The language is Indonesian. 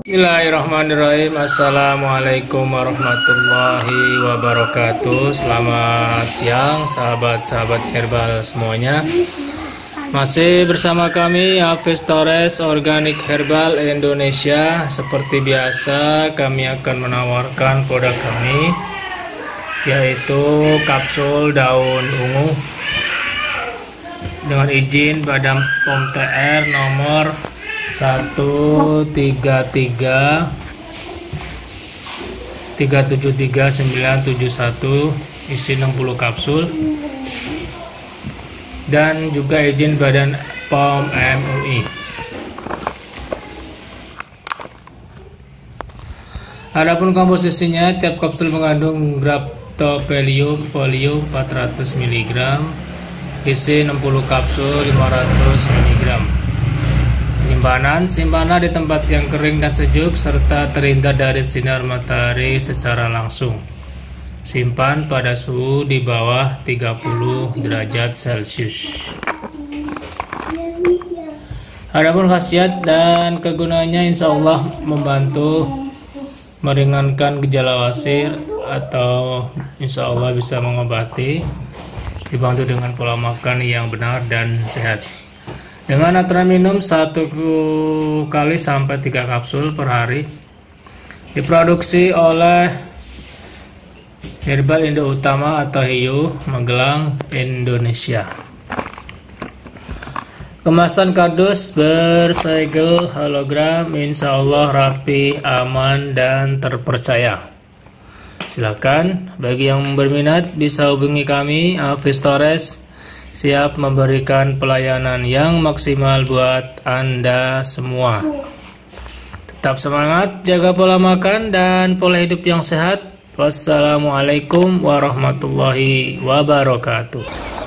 Bismillahirrahmanirrahim. Assalamualaikum warahmatullahi wabarakatuh. Selamat siang sahabat-sahabat herbal semuanya. Masih bersama kami Hafiz Torres Organik Herbal Indonesia. Seperti biasa kami akan menawarkan produk kami, yaitu kapsul daun ungu dengan izin Badan POM TR nomor 133373971, isi 60 kapsul, dan juga izin Badan POM MUI. Adapun komposisinya, tiap kapsul mengandung graptophyllum folio 400 mg, isi 60 kapsul 500 mg. Simpanan di tempat yang kering dan sejuk serta terhindar dari sinar matahari secara langsung. Simpan pada suhu di bawah 30 derajat Celcius. Adapun khasiat dan kegunaannya, insya Allah membantu meringankan gejala wasir atau insya Allah bisa mengobati, dibantu dengan pola makan yang benar dan sehat. Dengan aturan minum 1 kali sampai 3 kapsul per hari. Diproduksi oleh Herbal Indo Utama atau HIU, Magelang, Indonesia. Kemasan kardus bersegel hologram, insya Allah rapi, aman, dan terpercaya. Silakan bagi yang berminat bisa hubungi kami, Hafiz Torres. Siap memberikan pelayanan yang maksimal buat Anda semua. Tetap semangat, jaga pola makan dan pola hidup yang sehat. Wassalamualaikum warahmatullahi wabarakatuh.